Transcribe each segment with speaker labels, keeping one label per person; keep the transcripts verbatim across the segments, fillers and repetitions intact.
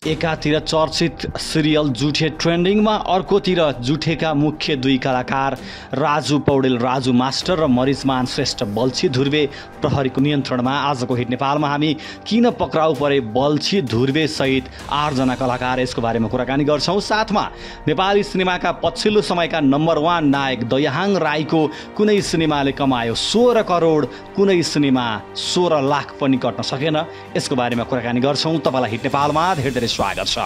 Speaker 1: एकातिर चर्चित सिरियल जुठे ट्रेन्डिङमा, अर्कोतिर जुठेका मुख्य दुई कलाकार राजु पौडेल राजु मास्टर र मरिचमान श्रेष्ठ बल्छी धुर्वे प्रहरीको नियन्त्रणमा। आजको हिट नेपालमा हामी किन पक्राउ परे बल्छी धुर्वे सहित आठजना कलाकार, यसको बारेमा कुराकानी गर्छौँ। साथमा नेपाली सिनेमाका पछिल्लो समयका नम्बर वान नायक दयाहाङ राईको कुनै सिनेमाले कमायो सोह्र करोड, कुनै सिनेमा सोह्र लाख पनि कट्न सकेन, यसको बारेमा कुराकानी गर्छौँ। तपाईँलाई हिट नेपालमा धेरै धेरै स्वागत छ।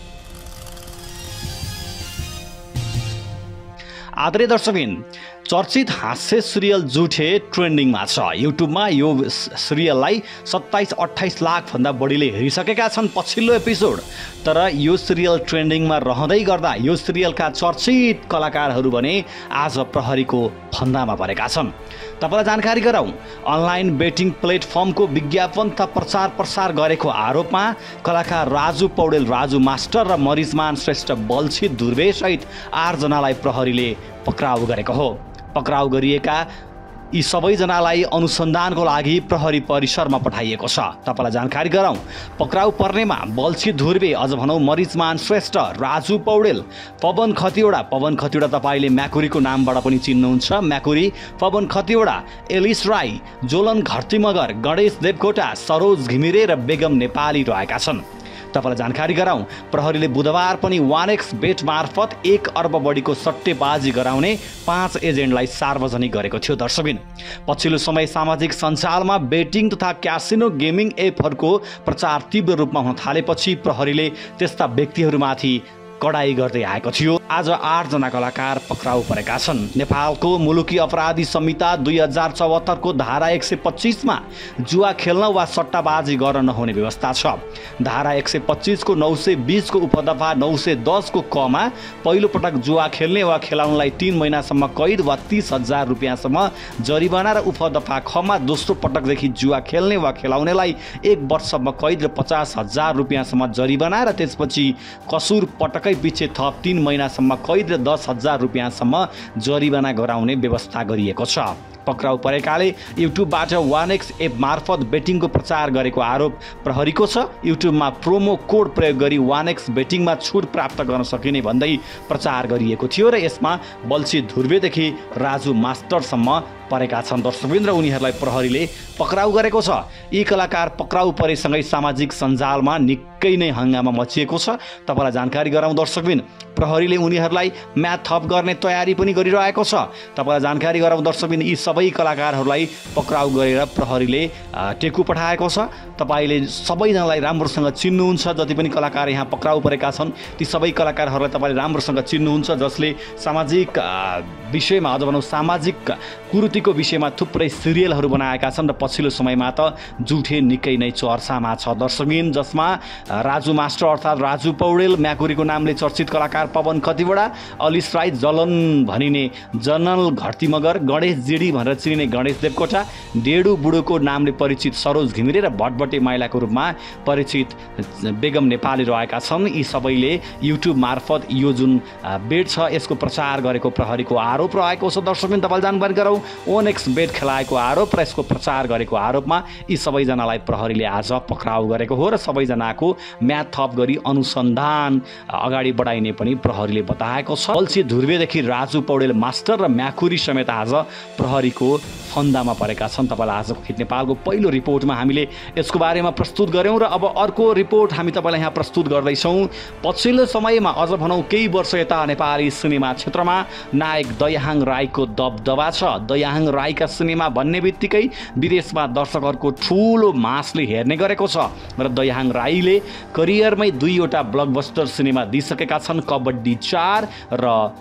Speaker 1: आदरणीय दर्शकबिन, चर्चित हास्य सिरियल जुठे ट्रेन्डिङमा छ। युट्युबमा यो सिरियललाई सत्ताइस अट्ठाइस लाखभन्दा बढीले हेरिसकेका छन् पछिल्लो एपिसोड। तर यो सिरियल ट्रेन्डिङमा रहँदै गर्दा यो सिरियलका चर्चित कलाकारहरू भने आज प्रहरीको फन्दामा परेका छन्। तपाईँलाई जानकारी गराउँ, अनलाइन बेटिङ प्लेटफर्मको विज्ञापन तथा प्रचार प्रसार गरेको आरोपमा कलाकार राजु पौडेल राजु मास्टर र मरिचमान श्रेष्ठ बल्छी धुर्वे सहित आठजनालाई प्रहरीले पक्राउ गरेको हो। पक्राउ गरिएका यी सबैजनालाई अनुसन्धानको लागि प्रहरी परिसरमा पठाइएको छ। तपाईँलाई जानकारी गराउँ, पक्राउ पर्नेमा बल्छी धुर्वे, अझ भनौँ मरिचमान श्रेष्ठ, राजु पौडेल, पवन खतिवडा। पवन खतिवडा तपाईँले म्याकुरीको नामबाट पनि चिन्नुहुन्छ। म्याकुरी, पवन खतिवडा, एलिस राई, जोलन घरती मगर, गणेश देवकोटा, सरोज घिमिरे र बेगम नेपाली रहेका छन्। तपाईँलाई जानकारी गराउँ, प्रहरीले बुधबार पनि वान एक्स बेट मार्फत एक अर्ब बढीको सट्टेबाजी गराउने पाँच एजेन्टलाई सार्वजनिक गरेको थियो। दर्शकबिन, पछिल्लो समय सामाजिक सञ्जालमा बेटिङ तथा क्यासिनो गेमिङ एपहरूको प्रचार तीव्र रूपमा हुन थालेपछि प्रहरीले त्यस्ता व्यक्तिहरूमाथि कडाई गर्दै आएको थियो। आज आठजना कलाकार पक्राउ परेका छन्। नेपालको मुलुकी अपराधी संहिता दुई हजार चौहत्तरको धारा एक सय पच्चिसमा जुवा खेल्न वा सट्टाबाजी गर्न नहुने व्यवस्था छ। धारा एक सय पच्चिसको नौ सय बिसको उपदफा नौ सय दसको कमा पहिलो पटक जुवा खेल्ने वा खेलाउनलाई तीन महिनासम्म कैद वा तीस हजार रुपियाँसम्म जरिवाना र उपदफा खमा दोस्रो पटकदेखि जुवा खेल्ने वा खेलाउनेलाई एक वर्षसम्म कैद र पचास हजार रुपियाँसम्म जरिवाना र त्यसपछि कसुर पटक पछि थप तीन महिनासम्म कैद र दस हजार रुपियाँसम्म जरिवाना गराउने व्यवस्था गरिएको छ। पक्राउ परेकाले युट्युबबाट वान एक्स एप मार्फत बेटिङको प्रचार गरेको आरोप प्रहरीको छ। युट्युबमा प्रोमो कोड प्रयोग गरी वान एक्स बेटिङमा छुट प्राप्त गर्न सकिने भन्दै प्रचार गरिएको थियो र यसमा बल्छी धुर्वेदेखि राजु मास्टरसम्म परेका छन्। दर्शकबिन, र उनीहरूलाई प्रहरीले पक्राउ गरेको छ। यी कलाकार पक्राउ परेसँगै सामाजिक सञ्जालमा निकै नै हङ्गामा मचिएको छ। तपाईँलाई जानकारी गराउँ दर्शकबिन, प्रहरीले उनीहरूलाई म्याथ थप गर्ने तयारी पनि गरिरहेको छ। तपाईँलाई जानकारी गराउँ दर्शकबिन, यी सबै कलाकारहरूलाई पक्राउ गरेर प्रहरीले टेकु पठाएको छ। तपाईँले सबैजनालाई राम्रोसँग चिन्नुहुन्छ, जति पनि कलाकार यहाँ पक्राउ परेका छन् ती सबै कलाकारहरूलाई तपाईँले राम्रोसँग चिन्नुहुन्छ, जसले सामाजिक विषयमा, अझ भनौँ सामाजिक कुरीतिको विषयमा थुप्रै सिरियलहरू बनाएका छन् र पछिल्लो समयमा त जुठे निकै नै चर्चामा छ। दर्शकबिन, जसमा राजु मास्टर अर्थात् राजु पौडेल, म्याकुरीको नामले चर्चित कलाकार पवन खतिवडा, अलिस राई, जलन भनिने जनल घरती मगर, गणेश जिडी भनेर चिनिने गणेश देवकोटा, डेडु बुढोको नामले परिचित सरोज घिमिरे र भटभटे माइलाको रूपमा परिचित बेगम नेपाली रहेका छन्। यी सबैले युट्युब मार्फत यो जुन बेट छ यसको प्रचार गरेको प्रहरीको आरोप रहेको छ। दर्शकबिन, तपाईँले जानकारी गराउँ, वान एक्स बेट खेलाएको आरोप र यसको प्रचार गरेको आरोपमा यी सबैजनालाई प्रहरीले आज पक्राउ गरेको हो र सबैजनाको म्याथ थप गरी अनुसन्धान अगाडि बढाइने पनि प्रहरीले बताएको छ। बल्छी धुर्वेदेखि राजु पौडेल मास्टर र म्याकुरी समेत आज प्रहरीको फन्दामा परेका छन्। तपाईँलाई आजको हिट नेपालको पहिलो रिपोर्टमा हामीले यसको बारेमा प्रस्तुत गऱ्यौँ र अब अर्को रिपोर्ट हामी तपाईँलाई यहाँ प्रस्तुत गर्दैछौँ। पछिल्लो समयमा, अझ भनौँ केही वर्ष यता नेपाली सिनेमा क्षेत्रमा नायक दयाहाङ राईको दबदबा छ। दयाहाङ राईका सिनेमा भन्ने बित्तिकै विदेशमा दर्शकहरूको ठुलो मासले हेर्ने गरेको छ र दयाहाङ राईले करियरमै दुईवटा ब्लकबस्टर सिनेमा दिइसकेका छन्, कबड्डी चार र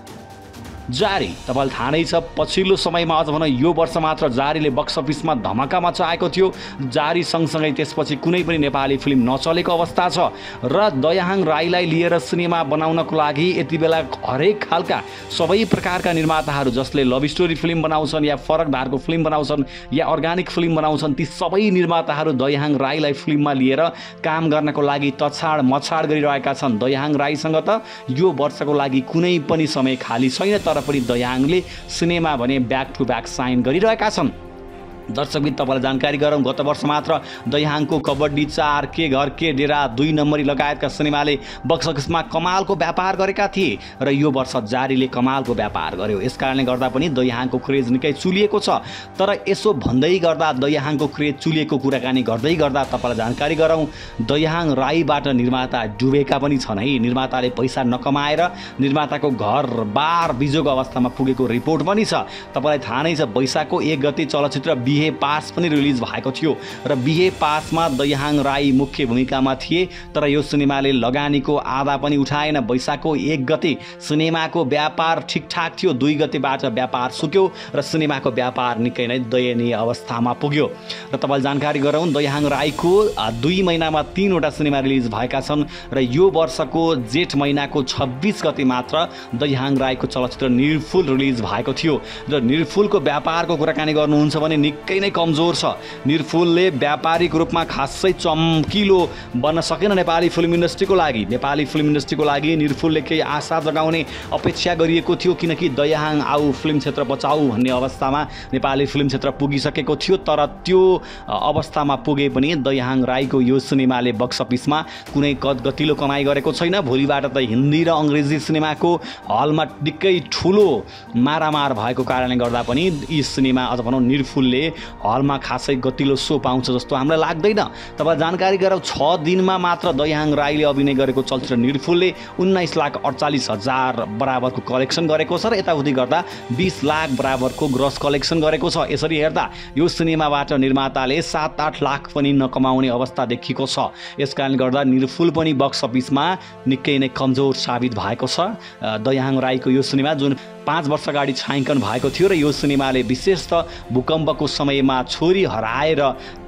Speaker 1: जारी। तपाईँलाई थाहा नै छ, पछिल्लो समयमा, अझ भनौँ यो वर्ष मात्र जारीले बक्स अफिसमा धमाका मचाएको थियो। जारी सँगसँगै त्यसपछि कुनै पनि नेपाली फिल्म नचलेको अवस्था छ र दयाहाङ राईलाई लिएर सिनेमा बनाउनको लागि यति बेला हरेक खालका सबै प्रकारका निर्माताहरू जसले लभ स्टोरी फिल्म बनाउँछन् या फरक धारको फिल्म बनाउँछन् या अर्ग्यानिक फिल्म बनाउँछन्, ती सबै निर्माताहरू दयाहाङ राईलाई फिल्ममा लिएर काम गर्नको लागि तछाड मछाड गरिरहेका छन्। दयाहाङ राईसँग त यो वर्षको लागि कुनै पनि समय खाली छैन, तर पनि दयाहाङले सिनेमा भने ब्याक टु ब्याक साइन गरिरहेका छन्। दर्शकबिन तपाईँलाई जानकारी गरौँ, गत वर्ष मात्र दयाहाङको कबड्डी चार, के घर के डेरा, दुई नम्बरी लगायतका सिनेमाले बक्स अफिसमा कमालको व्यापार गरेका थिए र यो वर्ष जारीले कमालको व्यापार गर्यो। यसकारणले गर्दा पनि दयाहाङको क्रेज निकै चुलिएको छ। तर यसो भन्दै गर्दा दयाहाङको क्रेज चुलिएको कुराकानी गर्दै गर्दा तपाईँलाई जानकारी गरौँ, दयाहाङ राईबाट निर्माता डुबेका पनि छन् है। निर्माताले पैसा नकमाएर निर्माताको घर बार बिजोग अवस्थामा पुगेको रिपोर्ट पनि छ। तपाईँलाई थाहा नै छ, वैशाखको एक गते चलचित्र बिहे पास पनि रिलिज भएको थियो र बिहे पासमा दयाहाङ राई मुख्य भूमिकामा थिए। तर यो सिनेमाले लगानीको आधा पनि उठाएन। वैशाखको एक गते सिनेमाको व्यापार ठिकठाक थियो, दुई गतेबाट व्यापार सुक्यो र सिनेमाको व्यापार निकै नै दयनीय अवस्थामा पुग्यो। र तपाईँलाई जानकारी गरौँ, दयाहाङ राईको दुई महिनामा तीनवटा सिनेमा रिलिज भएका छन् र यो वर्षको जेठ महिनाको छब्बिस गते मात्र दयाहाङ राईको चलचित्र निर्फुल रिलिज भएको थियो। र निर्फुलको व्यापारको कुराकानी गर्नुहुन्छ भने निकै नै कमजोर छ। निर्फुलले व्यापारिक रूपमा खासै चम्किलो बन्न सकेन नेपाली फिल्म इन्डस्ट्रीको लागि। नेपाली फिल्म इन्डस्ट्रीको लागि निर्फुलले केही आशा जगाउने अपेक्षा गरिएको थियो, किनकि दयाहाङ आऊ फिल्म क्षेत्र बचाऊ भन्ने अवस्थामा नेपाली फिल्म क्षेत्र पुगिसकेको थियो। तर त्यो अवस्थामा पुगे पनि दयाहाङ राईको यो सिनेमाले बक्स अफिसमा कुनै गतिलो कमाइ गरेको छैन। भोलिबाट त हिन्दी र अङ्ग्रेजी सिनेमाको हलमा निकै ठुलो मारामार भएको कारणले गर्दा पनि यी सिनेमा अझ भनौँ निर्फुलले हलमा खासै गतिलो सो पाउँछ जस्तो हामीलाई लाग्दैन। तपाईँ जानकारी गराउँ, छ दिनमा मात्र दयाहाङ राईले अभिनय गरेको चलचित्र निर्फुलले उन्नाइस लाख अडचालिस हजार बराबरको कलेक्सन गरेको छ र यताउति गर्दा बिस लाख बराबरको ग्रस कलेक्सन गरेको छ। यसरी हेर्दा यो सिनेमाबाट निर्माताले सात आठ लाख पनि नकमाउने अवस्था देखिएको छ। यसकारणले गर्दा निर्फुल पनि बक्स अफिसमा निकै नै कमजोर साबित भएको छ। दयाहाङ राईको यो सिनेमा जुन पाँच वर्ष अगाडि छायाङ्कन भएको थियो र यो सिनेमाले विशेषतः भूकम्पको समयमा छोरी हराएर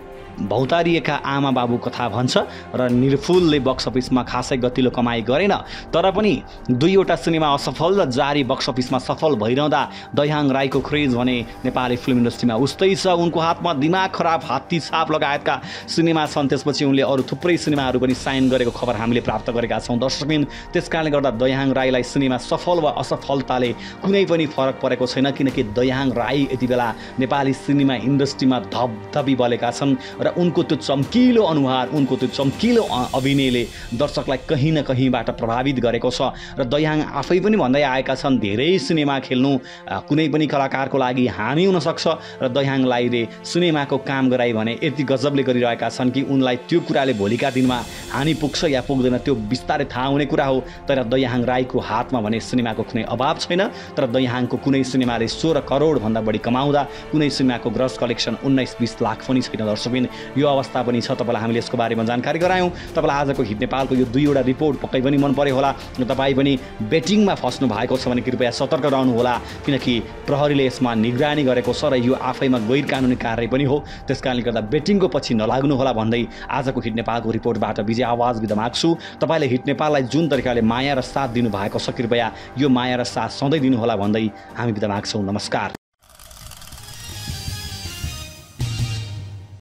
Speaker 1: भौतारिएका आमा बाबु कथा भन्छ र निर्फुलले बक्स अफिसमा खासै गतिलो कमाइ गरेन। तर पनि दुईवटा सिनेमा असफल र जारी बक्स अफिसमा सफल भइरहँदा दयाहाङ राईको क्रेज भने नेपाली फिल्म इन्डस्ट्रीमा उस्तै छ। उनको हातमा दिमाग खराब, हात्ती छाप लगायतका सिनेमा छन्। त्यसपछि उनले अरू थुप्रै सिनेमाहरू पनि साइन गरेको खबर हामीले प्राप्त गरेका छौँ दर्शकबिन। त्यसकारणले गर्दा दयाहाङ राईलाई सिनेमा सफल वा असफलताले कुनै पनि फरक परेको छैन, किनकि दयाहाङ राई यति बेला नेपाली सिनेमा इन्डस्ट्रीमा धपधपी बलेका छन् र उनको त्यो चम्किलो अनुहार, उनको त्यो चम्किलो अभिनयले दर्शकलाई कहीँ न कहीँबाट प्रभावित गरेको छ। र दयाहाङ आफै पनि भन्दै आएका छन्, धेरै सिनेमा खेल्नु कुनै पनि कलाकारको लागि हानि हुनसक्छ र दयाहाङलाईले सिनेमाको काम गराइ भने यति गजबले गरिरहेका छन् कि उनलाई त्यो कुराले भोलिका दिनमा हानि पुग्छ या पुग्दैन त्यो बिस्तारै थाहा हुने कुरा हो। तर दयाहाङ राईको हातमा भने सिनेमाको कुनै अभाव छैन। तर दयाहाङको कुनै सिनेमाले सोह्र करोडभन्दा बढी कमाउँदा कुनै सिनेमाको ग्रस कलेक्सन उन्नाइस बिस लाख पनि छैन दर्शकबिन। यो अवस्था पनि छ। तपाईँलाई हामीले यसको बारेमा जानकारी गरायौँ। तपाईँलाई आजको हिट नेपालको यो दुईवटा रिपोर्ट पक्कै पनि मन पर्यो होला। तपाईँ पनि बेटिङमा फस्नु भएको छ भने कृपया सतर्क रहनु होला, किनकि प्रहरीले यसमा निगरानी गरेको छ र यो आफैमा गैर कानुनी कार्य पनि हो। त्यसकारणले गर्दा बेटिङको पछि नलाग्नु होला भन्दै आजको हिट नेपालको रिपोर्टबाट विजय आवाज बिदा माग्छु। तपाईँले हिट नेपाललाई जुन तरिकाले माया र साथ दिनुभएको छ, कृपया यो माया र साथ सधैँ दिनुहोला भन्दै हामी बिदा माग्छौँ। नमस्कार।